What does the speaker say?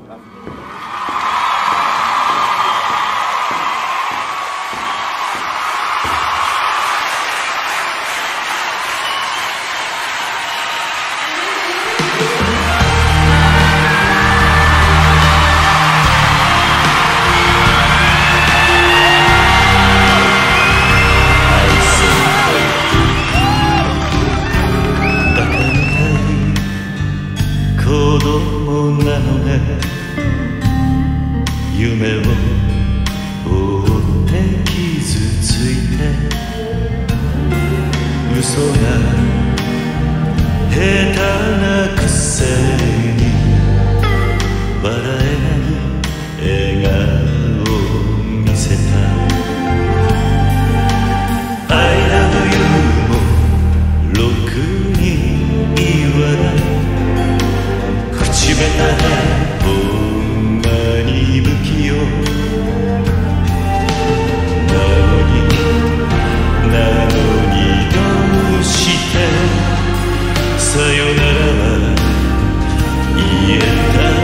夢を追って傷ついて嘘が下手なくせに笑えない笑顔を見せた I love you もろくに言わない口下手な不器用なのにどうしてさよならは言えた